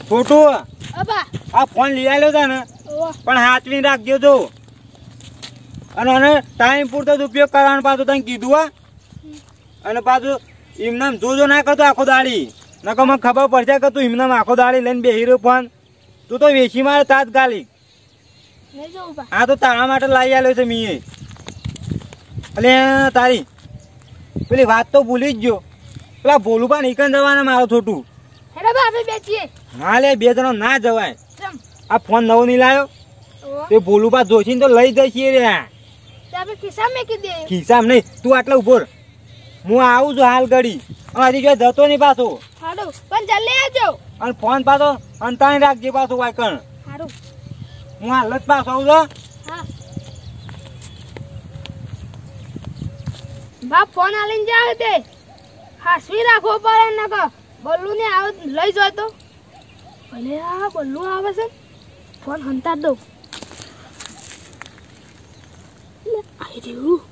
છોટું અબા આ ફોન લઈ આવ્યો છે ને ઓવા પણ હાથવી રાખજો તો અને આને ટાઈમ પૂરતો જ ઉપયોગ કરવાનો પાછું તને કીધું હા અને પાછું એમનામ જોજો ના કરતો આખો દાડી નકર મને ખબર પડશે કે તું એમનામ આખો દાડી લઈને બેહી રહ્યો ફોન તું તો વેચી મારે તાત્કાલિક લઈ જાઉં બા આ તો તારા માટે લાવી આવ્યો છે મીએ એટલે તારી પેલી વાત તો ભૂલી જ ગયો પેલા ભોલું પણ નીકળ જવાના મારો છોટું હેડો બા આપણે બેસીએ ના લે બે જણો ના જવાય ચમ આ ફોન નવો નહીં લાવ્યો ઓવા તે ભોલું પા જોશીને તો લઈ જઈએ રે તે આપણે ખિસ્સા મેકી દે ખિસ્સામાં નહીં તું આટલા ઉભો રહે. હું આવું છું હાલ ઘડી હજી જો જતો નહીં પાછો હાડો પણ જલ્દી આવજો અને ફોન પાછો અંતાણી રાખજે પાછો વાયકણ હાડો હું હાલ જ પાછો આવું છું હા બા ફોન આલીને જાવ દે હાસવી રાખવો પડે નકર બલ્લુ ને આવ લઈ જાય તો ભલે આ બલ્લુ આવે છે ફોન હંતા દો લે આઈ રહ્યું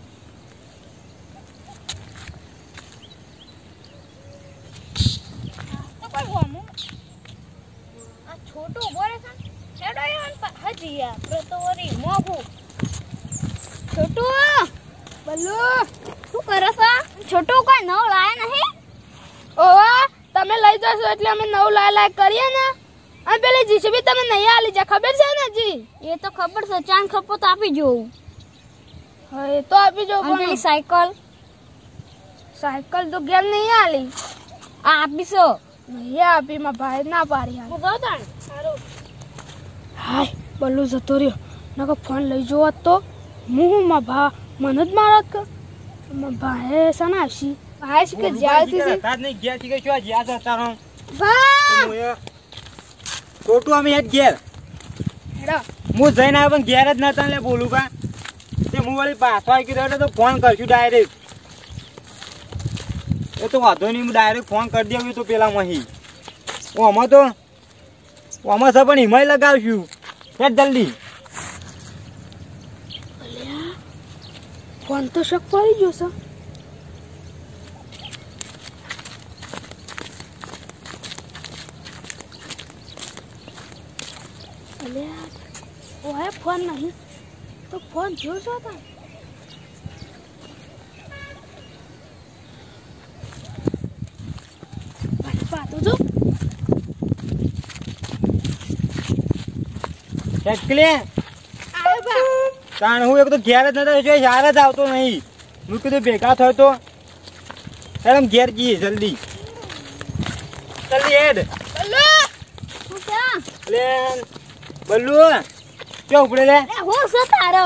તો કોઈ હોમો આ છોટો બોલે છે છેડો યાર હજી યાર પ્રતોરી મોગુ છોટુ બલ્લુ શું કરો છો છોટુ કોઈ નવ લાયા નહીં ઓવા તમે લઈ જશો એટલે અમે નવ લાય કરીએ ને અને પેલી જીસીબી તમે નહીં આલી જા ખબર છે ને જી એ તો ખબર છે ચાંદ ખપો તો આપી જોઉં હા એ તો આપી જો પણ પેલી સાયકલ તો ગેમ નહીં આલી આ આપીશો નહીં આપી માં ભાઈ ના પાડી હું જાઉં તાણ સારું હાય બલ્લુ જતો રહ્યો નકો ફોન લઈ જોવા તો હું માં ભા મને જ મારત કર ભાઈ સના આવશી ભાઈ કે જાતી છે તાર નહીં ગયા છે કે શું જ્યાં જતા રહો બા છોટું અમે એક ઘેર હેડો હું જઈને આવ્યો પણ ઘેર જ નતા લે બોલું કા તે હું વળી પાછો આવી ગયો તો ફોન કરશું ડાયરેક્ટ એ તો વાંધો નહીં હું ડાયરેક્ટ ફોન કરી દેવું તો પેલા મહી આમાં તો આમાં છે પણ હિમાય લગાવશું હેડ જલ્દી ફોન તો શક પડી ગયો છે અલ્યા ઓય ફોન નહીં તો ફોન જોશો તા પાતો જો હેડ ક્લે આયો બા કારણ હું એક તો ઘેર જ નતો જો યાર જ આવતો નહીં હું કીધું ભેગા થયો તો હેડ ઘેર જઈએ જલ્દી હેડ બલ્લુ હું ક્યાં લે બલ્લુ ક્યાં ઉપડે લે હું શું તારો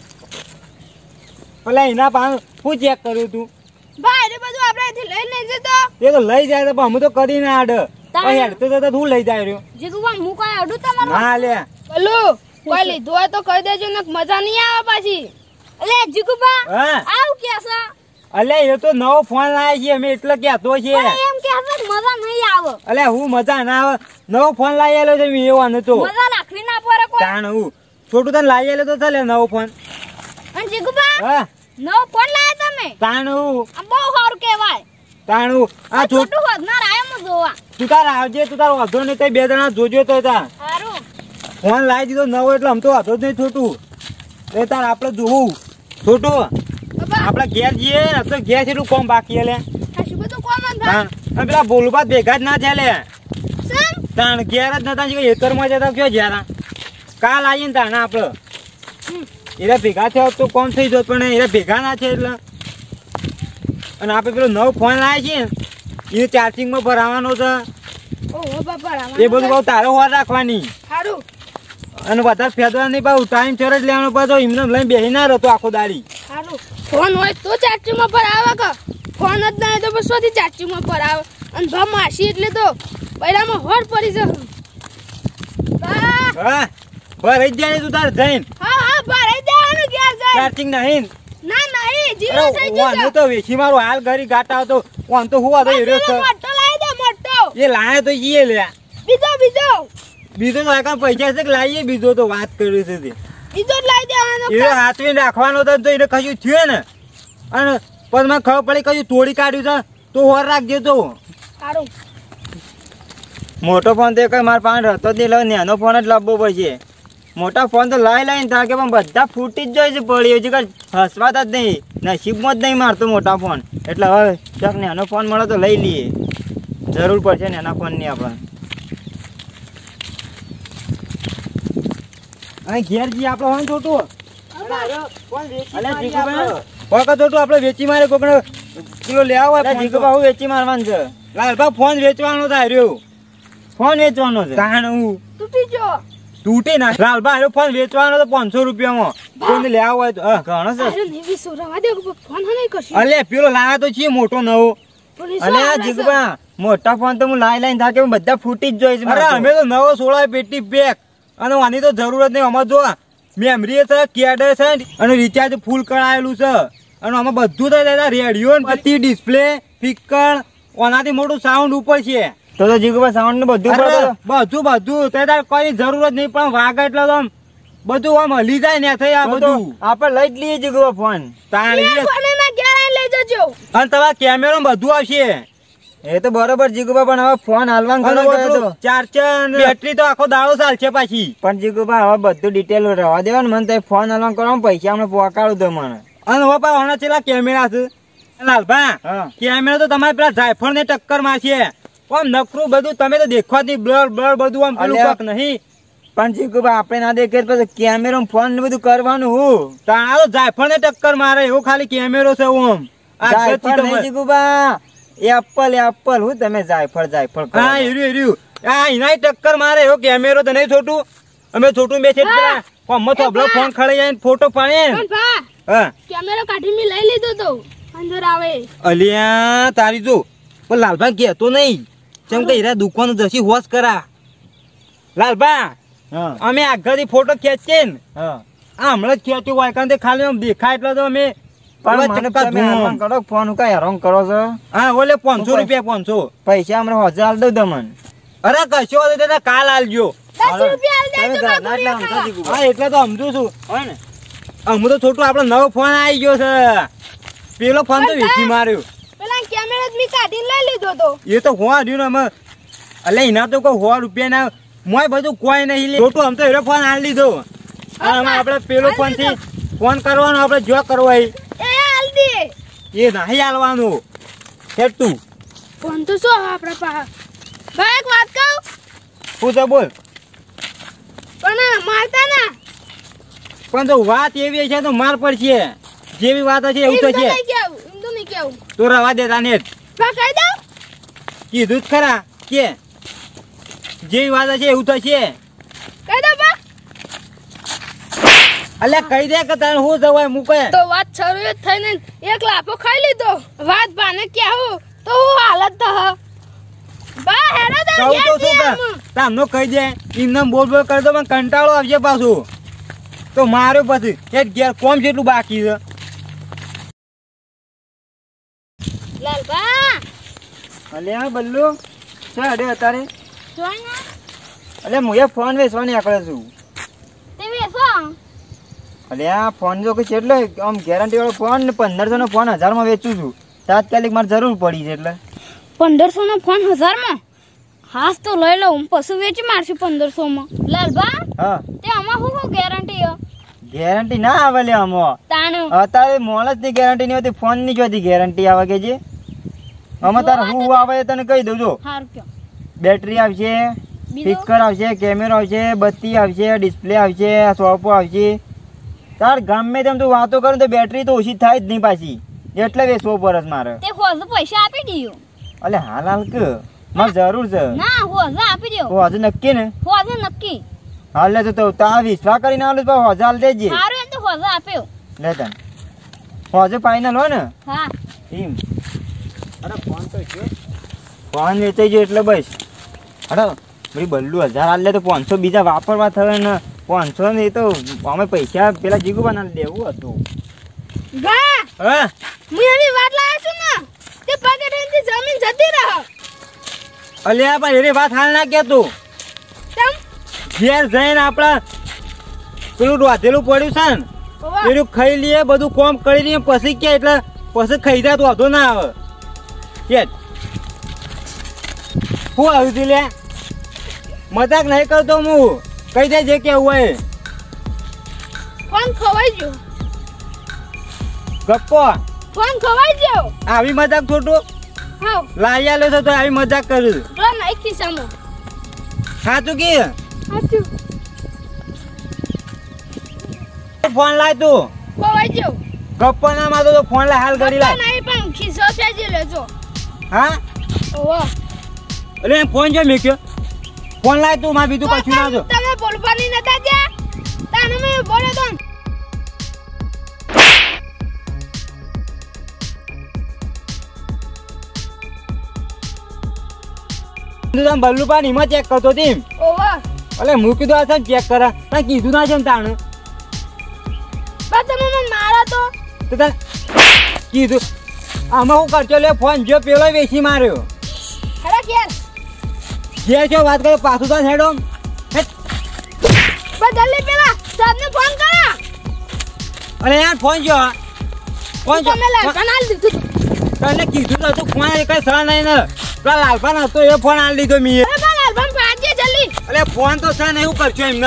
પેલા એના પાન હું ચેક કર્યું તું ભાઈ એ બધું આપણે અહીંથી લઈને જતો એ તો લઈ જાય તો પણ અમે તો કરીને આડ પણ હેડતો તો તું લઈ જાય રહ્યો જીગુબા હું કઈ અડું તમારું ના લે બલ્લુ કોઈ લીધું હોય તો કહી દેજો ને મજા નહીં આવે પાછી અલે જીગુબા હા આવ કે છે અલે એ તો નવો ફોન લાવ્યા છે અમે એટલે કહેતો છે એમ કે છે મજા નહીં આવે અલે હું મજા ના આવે નવો ફોન લાવી આલ્યો છે મેં એવાનો તો મજા રાખવી ના પડે કોઈ તાણ હું છોટું તને લાવી આલ્યો તો ચાલે નવો ફોન અને જીગુબા હા નવો ફોન લાયા તમે તાણ હું આ બહુ સારું કહેવાય તાણ હું આ છોટું વધનાર આયો મુ જોવા તું તાર આવજે તું તાર વાંધો નહીં તઈ બે જણા જોજો તો તાર સારું ફોન લાવી દીધો નવો એટલે આમ તો વાંધો જ નહીં છોટું એ તાર આપણે જોવું છોટું આપણે ઘેર જઈએ ને તો ઘેર કેટલું કોમ બાકી હલે શું બધું કોમ તાણ અને પેલા બોલુબા ભેગા જ ના થયા લે સમ તાણ ઘેર જ નતા ખેતરમાં જતા કયો જ્યારા કાલ આવીએ ને તાણ આપણે એરા ભેગા થયા તો કોમ થઈ જત પણ એરા ભેગા ના છે એટલે અને આપણે પેલો નવો ફોન લાવ્યા છે એ ચાર્જિંગમાં ભરાવાનો છે ઓહો બાપા એ બધું બહુ તારો વાર રાખવાની સારું અને વધારે ફેદવા નહીં પાછું ટાઈમ ચર જ લેવાનો પાછો એમને લઈને બેસી ના રહેતો આખો દાડી સારું ફોન હોય તો ચાર્જિંગમાં પર આવે કે ફોન જ ના હોય તો બસ શોધી ચાર્જિંગમાં પર આવે અને ભા માસી એટલે તો પહેલામાં હોડ પડી જશે હા ભરાઈ જ જાય તું તારે જઈને હા હા ભરાઈ દેવાનું ક્યાં જાય ચાર્જિંગ નહીં ના નહીં જીરો થઈ જશે તો વેચી મારું હાલ ઘરી ગાટા હતો વાન તો હુવા તો એરો છે મોટો લાવી દે મોટો એ લાયા તો ઈએ લે બીજો બીજો તો આકા પૈસા છે કે લાવીએ બીજો તો વાત કર્યું છે તે બીજો જ લાવી દેવાનો એ હાથવીને રાખવાનો હતો તો એને કશું થયું ને અને પછી મને ખબર પડી કશું તોડી કાઢ્યું છે તો હોર રાખજે તો સારું મોટો ફોન તો કઈ મારા પાસે રહેતો જ નહીં, એટલે નાનો ફોન જ લાવવો પડશે. મોટા ફોન તો લાઈને થાકે પણ બધા ફૂટી જ જાય છે પડી, હજી કઈ હસવાતા જ નહીં, નસીબમાં જ નહીં મારતો મોટા ફોન. એટલે હવે ચાક નાનો ફોન મળે તો લઈ લઈએ, જરૂર પડશે નાના ફોનની આપણને. અહીં ઘેર જઈએ આપણે હોય છોટું છોટું આપણે વેચી મારે કોકને કિલો લેવા હોય જીગુબા હું વેચી મારવાનું છે. લાલભા ફોન વેચવાનો થાય રહ્યો, ફોન વેચવાનો છે. કારણ હું તૂટી જો તૂટે ના લાલભા એનો ફોન વેચવાનો તો 500 રૂપિયામાં કોઈને લેવા હોય તો ઘણો છે. અરે નહીં સોરાવા દે ફોન નહીં કરશી. અલે પેલો લાયા તો છે મોટો નવો. અલે આ જીગુબા મોટા ફોન તો હું લાઈને થાકે બધા ફૂટી જ જોઈશ. અરે અમે તો નવો 16 પેટી પેક, અને આની તો જરૂર જ નહીં. અમાર જો મેમરી છે, કેડર છે અને રિચાર્જ ફૂલ કરાયેલું છે, અને આમાં બધું તો રેડિયો બધી ડિસ્પ્લે સ્પીકર ઓનાથી મોટું સાઉન્ડ ઉપર છે. તો જીગુબા સાઉન્ડ ને બધું બધું તાર કોઈ જરૂર જ નહીં, પણ વાગે એટલે તો બધું આમ હલી જાય ને થઈ. આ બધું આપણે લઈ જ લઈએ જીગુબા ફોન. અને તમારા કેમેરો બધું આવશે. એ તો બરોબર જીગુબા, પણ હવે ફોન હાલવાનું ચાર્જર બેટરી તો આખો દાડો ચાલશે પાછી. પણ જીગુબા હવે બધું ડિટેલ રહેવા દેવાનું, મને તો ફોન હાલવાનું કરવાનું પૈસા હમણાં પોકાડું તો મને. અને હવે પણ હમણાં છેલ્લા કેમેરા છે લાલભા, કેમેરા તો તમારે પેલા જાયફળ ને ટક્કર મારશે. આમ નકરું બધું તમે તો દેખવા જ નહીં, બ્લર બ્લર બધું આમ પેલું કોક નહીં. પણ જીગુબા આપણે ના દેખે પછી કેમેરો ફોન ને બધું કરવાનું હું તારો જાયફળ ને ટક્કર મારે એવું ખાલી કેમેરો છે. હું જીગુબા એપલ હું તમે જાયફળ હા હીર્યું આ એના ટક્કર મારે એવો કેમેરો તો નહીં છોટું. અમે છોટું બે છે ફોન ખડી જાય ફોટો પાડે. હા કેમેરો કાઢી મે લઈ લીધો તો અંદર આવે. અલિયા તારી જો પણ લાલભા કહેતો નહીં, જેમ કે હીરા દુકાન જશી હોશ કરા. લાલભા અમે આગળથી ફોટો ખેંચીએ ને હમણાં જ ખેંચ્યું હોય, કારણ કે ખાલી આમ દેખાય એટલે તો અમે ફોન કઈ હેરાન કરો છો. હા ઓલે 500 રૂપિયા 500 પૈસા હમણાં 1000 આલ દઉં તમને. અરે કશો કાલ આલજો. હા એટલે તો સમજુ છું હોય ને. હું તો છોટું આપડે નવો ફોન આવી ગયો છે, પેલો ફોન તો વેચી માર્યો. પેલા કેમેરા મી કાઢીને લઈ લીધો તો એ તો હોવા દઉં ને અમે. એટલે એના તો કોઈ 100 રૂપિયા ના મોય બધું કોઈ નહીં લે. છોટું આમ તો એનો ફોન આલી લીધો, અને આપડે પેલો ફોન થી ફોન કરવાનો આપડે જો કરવા એ નહીં હાલવાનું. તું ફોન તો શું આપડે પાસે ભાઈ એક વાત કહું. શું છે બોલ. પણ મારતા ના. પણ તો વાત એવી છે તો માર પડશે, જેવી વાત હશે એવું થશે. તો રવા દે તાને કીધું જ ખરા કે જેવી વાત હશે એવું થશે. અલ્યા કહી દે કે તારે શું જવાય મૂકે તો વાત શરૂ થઈને એક લાફો ખાઈ લીધો. વાત બાને ક્યાં તો હું હાલત તો બા હેરો તો કહું તો શું તામનો કહી દે એમને બોલ બોલ કરી દો, પણ કંટાળો આવશે પાછું તો માર્યો પછી એક ઘેર કોમ જેટલું બાકી છે. લાલબા અલ્યા બલ્લુ છે અડે અત્યારે જોઈ ને. અલ્યા હું એ ફોન વેચવાની આકડે છું. તે વેચો. અલ્યા ફોન જો કે કેટલો આમ ગેરંટી વાળો ફોન ને 1500 નો ફોન 1000 માં વેચું છું. તાત્કાલિક મારે જરૂર પડી છે એટલે 1500 નો ફોન 1000 માં. હાસ તો લઈ લો, હું પછી વેચી મારશું 1500 માં. લાલબા હા તે આમાં શું ગેરંટી હે? ગેરંટી ના આવે લે આમાં. તાણ અત્યારે મોણસ ની ગેરંટી નહીં હોતી, ફોન ની જોતી ગેરંટી આવે કે જે આમાં તારે હું આવે તને કહી દઉં જો. હારું કયો. બેટરી આવશે, સ્પીકર આવશે, કેમેરો આવશે, બત્તી આવશે, ડિસ્પ્લે આવશે, સોપો આવશે. તાર ગમે તેમ તું વાતો કરું તો બેટરી તો ઓછી થાય જ નહીં પાછી, એટલે વેચવો પરસ મારે. તે હોજ પૈસા આપી દીયો. અલે હાલ હાલ કે મારે જરૂર છે. ના હોજ આપી દયો. હોજ નક્કી ને? હોજ નક્કી. હાલ લે તો તા વિશ્વાસ કરીને આલું તો હોજ હાલ દેજે. હારું એમ તો હોજ આપ્યો. લે તન હોજ ફાઇનલ હો ને? હા એમ. અરે ફોન તો છે, ફોન વેચાઈ ગયો એટલે બસ. અરે ભાઈ બલ્લુ 1000 હાલ લે તો 500 બીજા વાપરવા થવે ને 500 ને. એ તો અમે પૈસા પેલા જીગુ બનાવી દેવું હતું. ગા હા હું એની વાત લાવ્યો છું ને તે પગડેથી જમીન જતી રહો. અલ્યા પણ એની વાત હાલ ના કે તું. તમ ઘેર જઈને આપડા પેલું રોધેલું પડ્યું છે ને પેલું ખાઈ લઈએ, બધું કોમ કરી લઈએ પછી કે એટલે પછી ખાઈ જાય તો વાંધો ના આવે. કે શું આવ્યું તું લે? મજાક નહીં કરતો હું. કઈ દે જે કેવું હોય. ફોન ખવાઈ ગયો. ગપ્પો ફોન ખવાઈ ગયો. આવી મજાક છોટું હાવ લાવી આલ્યો છો તો આવી મજાક કરું. જો નહીં ખિસ્સામાં. સાચું કે સાચું ફોન લાય તું. ખવાઈ ગયો. ગપ્પો ના મારતો તો ફોન લાય હાલ કરી લાય. નહીં પણ ખિસ્સો ફેંચી લેજો. હા ઓવા એટલે એમ ફોન જો મેક્યો. ફોન લાય તું માં બીજું કશું ના જો. તમે બોલવાની નતા જ્યાં તાને મેં બોલે તો તમે બલ્લુ પાન એમાં ચેક કરતો હતી. ઓવા એટલે હું કીધું આ ચેક કરા તને કીધું ના છે તાણ. બસ તમે મને મારા તો તો તને કીધું આમાં હું કરજો લે ફોન જો પેલો વેચી માર્યો. હેડા ઘેર જે છો વાત કરો પાછું તો હેડો. બસ જલ્દી પેલા સાહેબને ફોન કરા. અરે યાર ફોન જો ફોન જો તમે લાલપાન આલ દીધું. તને કીધું તો તું ફોન કઈ સર નહીં ને પેલા લાલપાન હતો એ ફોન આલી દીધો મી. અરે બા લાલપાન પાડજે જલ્દી. અરે ફોન તો સર નહીં કરજો એમને.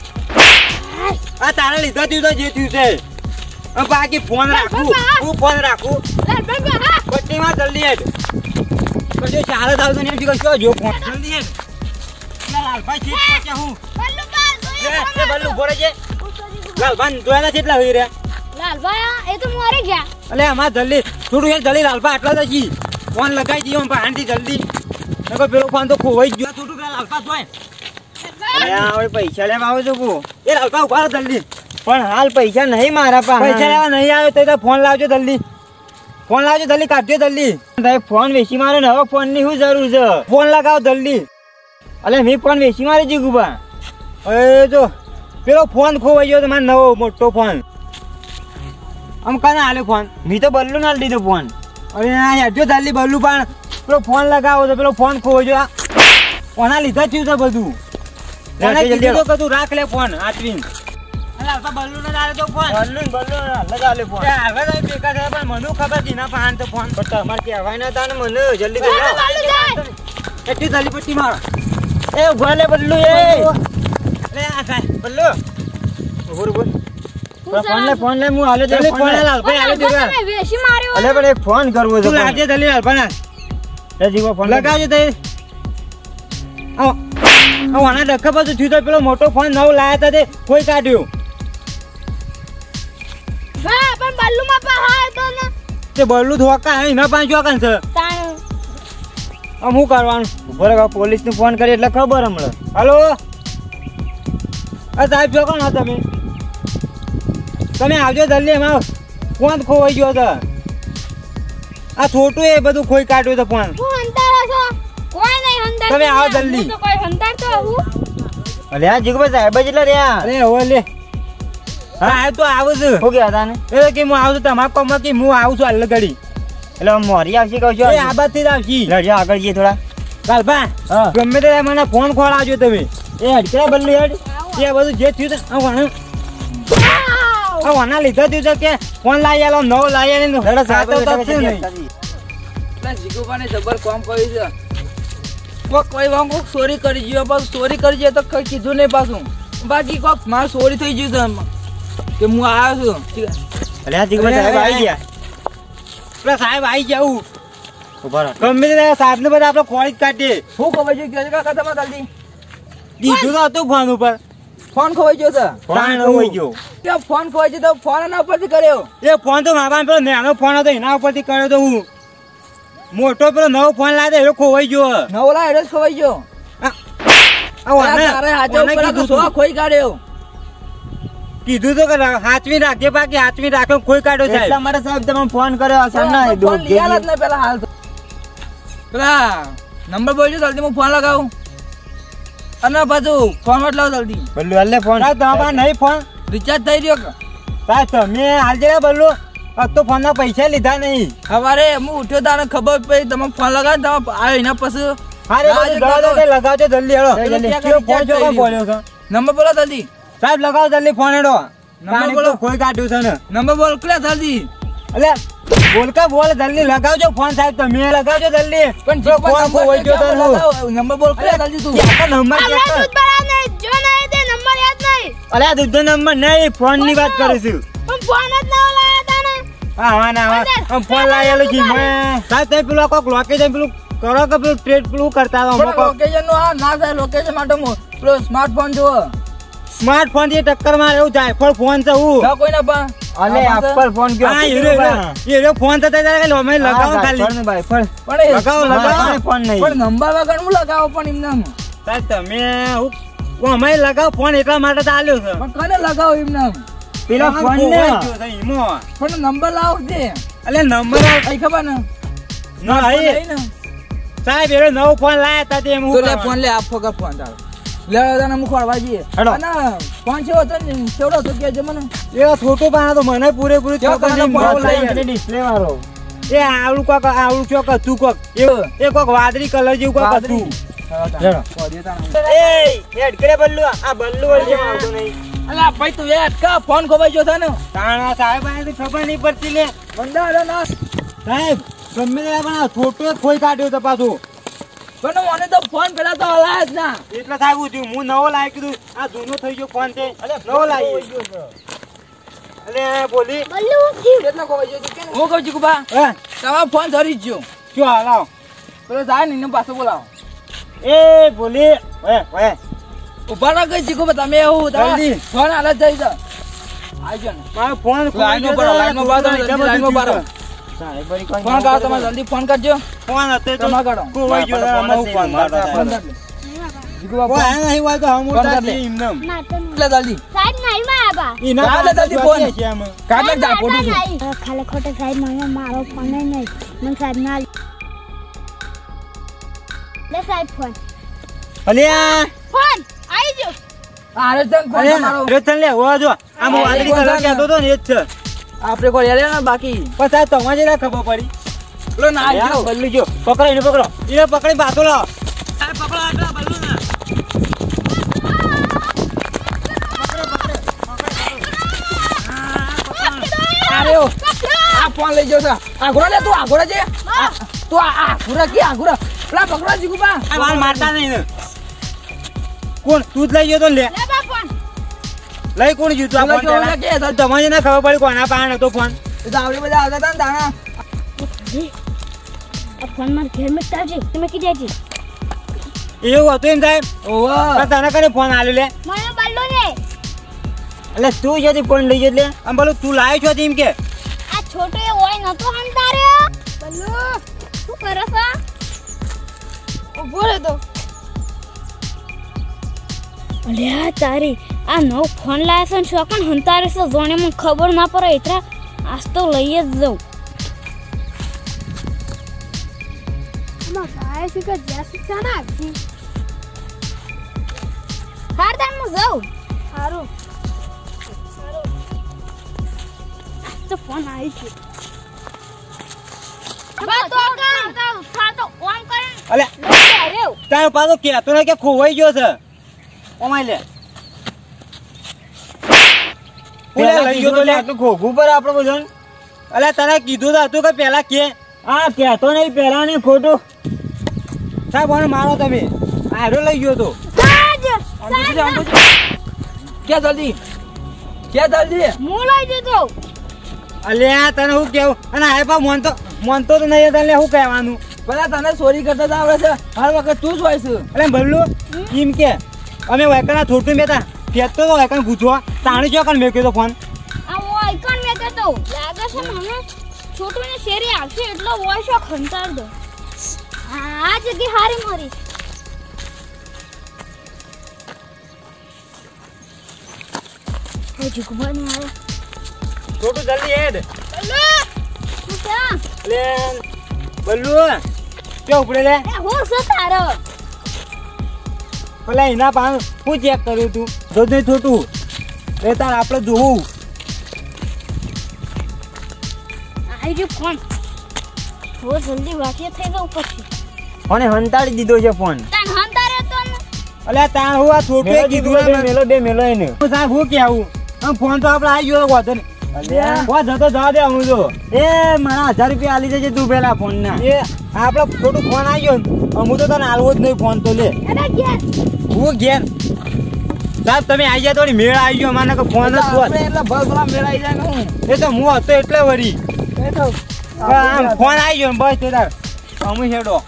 આ તારે લીધો થયું તો જે થયું છે. બાકી ફોન રાખું હું ફોન રાખું લાલપાન બા હા પટ્ટીમાં જલ્દી હેડ. પછી 4000 ને એમ કશો જો ફોન જલ્દી હેડ. લાલભાઈ છે પહોંચ્યા હું. બલ્લુ બા એ બલ્લુ બોલે છે. લાલભાઈ જોયાના કેટલા હોય રહ્યા. લાલભાઈ એ તો મોરે ગયા. અલે અમાર જલ્દી થોડું યાર જલ્દી લાલભા આટલા જ જી ફોન લગાઈ દીયો બહારથી જલ્દી. નકો પેલો ફોન તો ખોવાઈ ગયો. થોડું પેલા લાલભા જોય. અરે હવે પૈસા લેવા આવો છો કો. એ લાલભા ઉભા રહો જલ્દી. પણ હાલ પૈસા નહીં મારા પાસે. પૈસા લેવા નહીં આવે તો ફોન લાવજો જલ્દી. ફોન લાવજો જલ્દી કાઢજો જલ્દી. ભાઈ ફોન વેચી મારે ને હવે ફોન ની શું જરૂર છે. ફોન લગાવો જલ્દી. અલે મેં ફોન વેચી મારી જી ગુબા. એ જો પેલો ફોન ખોવાઈ ગયો તો મારો નવો મોટો ફોન. આમ કાને આલે ફોન મી તો બલ્લુ ના દીધો ફોન. અરે યાર જો જલ્દી બલ્લુ પણ પેલો ફોન લગાવો તો પેલો ફોન ખોવો જો ઓના લીધા થયું છે બધું. એને કીધું તો કે તું રાખ લે ફોન આટવીન. અરે આ બલ્લુ ને આલે તો ફોન બલ્લુ લગા લે ફોન. હવે તો બેકાર છે પણ મને ખબર હતી ના પાન તો ફોન પર તમાર કહેવાય ના તાને મને જલ્દી દે. એટલી જલ્દી પટ્ટી માર. એ ઉભા લે બલ્લુ એ. અરે આ કાય બલ્લુ બોલ બોલ. ફોન લે હું હાલે જલ્દી ફોન લે લાલભાઈ હાલે દેવા. તમે વેશી માર્યો. અલે પણ એક ફોન કરવો છે. તું લાજે જલ્દી લાલભાઈ એ જીવો ફોન લગાવજો તે. આવ આના ડખા બધું થયું તો પેલો મોટો ફોન નવો લાયા તા તે કોઈ કાઢ્યો. હા પણ બલ્લુ માં પા હા તો ને તે બલ્લુ ધોકા હે ના પાંચ વાકન છે. તાણ આમ હું કરવાનું. બરાબર પોલીસ ને ફોન કરી એટલે ખબર હમણાં. હાલો આ સાહેબ છો કોણ તમે. તમે આવજો જલ્દી. એમાં ફોન ખોવાઈ ગયો છે. આ છોટું એ બધું ખોઈ કાઢ્યું છે ફોન. હું હંતારો છો. કોઈ નહીં હંતાર. તમે આવો જલ્દી. હું તો કોઈ હંતાર તો હું. અલે આ જીગભાઈ સાહેબ જ એટલે રહ્યા. અરે હવે લે હા આ તો આવું છું. શું કહેતા તાને એ કે હું આવું છું તમારા કોમમાં કે હું આવું છું હાલ ઘડી. એટલે મોરી આવશે કહું છું. આ બાદ થી જ આવશી. લડજો આગળ જઈએ થોડા. કાલભા ગમે તે મને ફોન ખોળાવજો તમે. એ હડકરા બલ્લુ હેડ એ બધું જે થયું છે આના લીધા થયું છે કે ફોન લાવી આલો નવો લાવી આવીને હેડા સાથે ઉતારશું નહીં. જીગુબાને જબર કામ કર્યું છે. કોઈ વાંગો ચોરી કરી ગયો પાછું ચોરી કરી જાય તો કઈ કીધું નહીં પાછું. બાકી કોક મારે ચોરી થઈ ગયું છે કે હું આવ્યો છું. અરે આ જીગભાઈ સાહેબ આવી ગયા. પેલા સાહેબ આવી જાવું ગમે તે સાહેબ ને બધા આપડે ખોળી જ કાઢીએ. શું ખબર છે કે કાકા તમારે જલ્દી દીધું તો હતું ફોન ઉપર. ફોન ખોવાઈ ગયો છે. ફોન ખોવાઈ ગયો. કે ફોન ખોવાઈ ગયો તો ફોન એના ઉપરથી કર્યો. એ ફોન તો મારા પેલો નાનો ફોન હતો એના ઉપરથી કર્યો તો હું. મોટો પેલો નવો ફોન લાવ્યો એનો ખોવાઈ ગયો. નવો લાવ્યો એટલે જ ખોવાઈ ગયો. તારે હાથે ઉપર સો ખોઈ કાઢ્યો. કીધું તો કે હાથવી રાખજે બાકી હાથવી રાખ્યો ખોઈ કાઢ્યો સાહેબ. એટલા માટે સાહેબ તમે ફોન કર્યો. ફોન લઈ આલા જ ને પેલા હાલ પેલા નંબર બોલજો જલ્દી હું ફોન લગાવું. અને પાછું ફોન વટ લાવ જલ્દી. બલ્લુ હાલ ફોન તમારા નહીં ફોન રિચાર્જ થઈ રહ્યો કે સાહેબ તમે હાલ જરા બલ્લુ તો ફોન ના પૈસા લીધા નહીં. સવારે હું ઉઠ્યો તારે ખબર પડી તમે ફોન લગાવ તમે આવ્યો એના પછી લગાવજો જલ્દી હેડો. ફોન જો કોણ બોલ્યો છે. નંબર બોલો જલ્દી સાહેબ લગાવો જલ્દી ફોન હેડો. નંબર બોલો. કોઈ કાઢ્યું છે ને નંબર બોલ ક્યાં જલ્દી. એટલે બોલ કા બોલ જલ્દી લગાવજો ફોન સાહેબ તમે લગાવજો જલ્દી પણ જો ફોન ખોવાઈ ગયો તો નંબર બોલ કરે જલ્દી તું નંબર આપણે દૂધ ભરાને જો નહીં તે નંબર યાદ નહીં. અલ્યા દૂધનો નંબર નહીં ફોન ની વાત કરું છું પણ ફોન જ ના લાયા તા ને. હા ના ફોન લાયેલો છે મેં સાહેબ તમે પેલું કોક લોકેશન પેલું કરો કે પેલું ટ્રેડ પેલું કરતા હતા લોકેશન નું આ ના થાય લોકેશન માટે પેલો સ્માર્ટફોન જો સ્માર્ટફોન થી ટક્કર માં એવું થાય પણ ફોન છે હું કોઈને પણ અલે એપલ ફોન ગયો હા હીરો ફોન તો તારે અમે લગાવો ખાલી ભાઈ પણ લગાવો ફોન નહીં પણ નંબર વગર હું લગાવો પણ એમને સાહેબ તમે હું અમે લગાવ ફોન એટલા માટે તો આલ્યો છે પણ કને લગાવો એમને પેલા ફોન ને પણ નંબર લાવો છે અલે નંબર કઈ ખબર ને ના આઈ સાહેબ એનો નવો ફોન લાયા તા તે હું તો લે ફોન લે આપો કે ફોન તારો લે દાના મુખ વાળવા જઈએ અને ફોન છે હતો ને કેવડો તો કે મને એ ફોટો પાના તો મને પૂરેપૂરું ડિસ્પ્લે વાળો એ આવડું કોક આવડું ચોક હતું કોક એ કોક વાદળી કલર જેવું કોક હતું એ એડ કરે બલ્લુ આ બલ્લુ વળી આવતો નહીં અલા ભાઈ તું એડ કા ફોન ખોવાઈ ગયો છે ને તાણા સાહેબ આ તો ખબર નહીં પડતી લે બંદા ના સાહેબ ગમે તે પણ ફોટો ખોઈ કાઢ્યો તો પાછું પણ મને તો ફોન પેલા તો હલાય જ ના એટલે સાહેબ હું નવો લાવી કીધું આ જૂનો થઈ ગયો ફોન છે નવો લાવી અરે બોલી બલ્લુ કેટલા ખોવાઈ ગયો કે હું કહું છું કુબા હે તમારો ફોન ધરી જ ગયો શું હાલાવ પેલો જાય ને એને પાછો બોલાવો એ બોલી ઓય ઉભા ના કઈ શીખો તમે એવું જલ્દી. ફોન હાલત જઈ જા આવજો ને મારો ફોન લાઈનમાં બારો, લાઈનમાં બારો, લાઈનમાં બારો. સાહેબ વળી કોણ ફોન કાઢો તમે જલ્દી ફોન કરજો ફોન હતો તો તમારે કાઢો. ખોવાઈ ગયો તો આમાં હું ફોન કાઢો ફોન સાહેબ. કરી લે. જીગુબા કોઈ ફોન આ નહીં હોય તો હમ ફોન ઉઠા કરી લે. છીએ એમનેમ. ના તો નહીં. લે જલ્દી સાહેબ નહીં માં આબા. એના કાઢ લે જલ્દી ફોન. છે આમાં. કાઢ લે જા ફોટો છે. ખાલી ખોટે સાહેબ મને મારો ફોન નહીં મને સાહેબ ના લે સાહેબ ફોન અલ્યા ફોન આવી ગયો. અરે તને ફોન તમારો રેતન લે હો જો આમ અરે, વાદળી કોણ કલર છે? કહેતો તો ને એ જ છે આપણે કોઈ યાર ના બાકી પણ સાહેબ તમારે ના ખબર પડી પેલો ના અલ્યા, આવ્યો બલ્લુ જો પકડો એને પકડો એને પકડી બાતો લાવો સાહેબ પકડો આગળ બલ્લુ ના અરે ઓ આ ફોન લઈ ગયો છે આગોડા લે તું આગોડા છે તું આગોડા કે આગોડા પેલા પકડો જીગુબા આ વાળ મારતા નહીં ને કોણ તું જ લઈ ગયો તો ને લે લે બા ફોન લઈ કોણ ગયું તું આ ફોન પેલા પહેલા? કે તો તમારે ના ખબર પડી કોના પાસે હતો ફોન આવડે બધા આવતા હતા ને દાણા આ ફોન માં ઘેર માં તાજી તમે કીધે છે એવું હતું એમ સાહેબ ઓવા પણ તને કને ફોન આલ્યો લે મને બલ્લુ ને એટલે તું જતી ફોન લઈ જત લે આમ બોલું તું લાવ્યો છો એમ કે આ છોટો એ હોય નતો હંતાર્યો બલ્લુ શું કરો છો ઉભો રહે તો અલ્યા તારી આ નવો ફોન લાવ્યો છે ને શોકન હંતારે છે જોણે મને ખબર ના પડે એટલા આજ તો લઈ જ જાઉં એમાં ગાય છે કે જ્યાં શિક્ષા ના આપી હાર તાર હું જાઉં સારું તો ફોન આવી છે બા તો તો ઓન કરે અલે અરે તારો પાછો કહેતો ને કે ખોવાઈ ગયો છે ઓમાય લે પેલા લઈ ગયો તો લે આટલું ખોખું પર આપણો બધો અલે તને કીધું તો હતું કે પેલા કે હા કહેતો નહીં પેલા ને ખોટું સાહેબ મને મારો તમે આડો લઈ ગયો તો ક્યાં જલ્દી ક્યાં જલ્દી હું લઈ દીધો અલ્યા તને હું કેવું અને આ પા મોનતો તો નહીં તને શું કહેવાનું પેલા તને ચોરી કરતા જ આવડે છે હર વખત તું જ હોય છે એટલે ભલ્લું એમ કે અમે વાયકણા થોડું મેતા ફેંકતો તો વાયકણ પૂછવા તાણી જો કણ મેક્યો તો ફોન આ આઈકન મે કહેતો લાગે છે મને છોટુને શેરી આવશે એટલો વોઇસ ઓફ ખંતાર દો આ જગ્યા હારી મારી હજી ગુબાની આવે છોટું જલ્દી હેડ બલ્લુ શું છે લે બલ્લુ કે ઉપડે લે એ હું છે તારો પેલા એના પાન હું ચેક કર્યું તું જોજ નહીં છોટું એ તાર આપણે જોવું આવી ગયો ફોન હો જલ્દી વાટીએ થઈ જાવ પછી અને હંતાડી દીધો છે ફોન તાન હંતારે તો ને અલ્યા તાણ હું આ છોટું કીધું મેલો બે મેલો એને સાહેબ હું કેવું આમ ફોન તો આપણે આવી ગયો વાંધો નહીં ઓ જતો જવા દે હું તો એ મને 1000 રૂપિયા આલી દેજે તું પેલા ફોન ના. એ આપડે ખોટું ફોન આવી ગયો ને હું તો તને આલવો જ નહીં ફોન તો લે એના ઘેર હું ઘેર સાહેબ તમે આવી જાય તો મેળ આવી ગયો અમારે ફોન જ હોત. આપણે એટલે ભલા મેળાઈ જાય ને હું એ તો હું હતો એટલે વળી એ તો આમ ફોન આવી ગયો ને બસ તે તાર અમે હેડો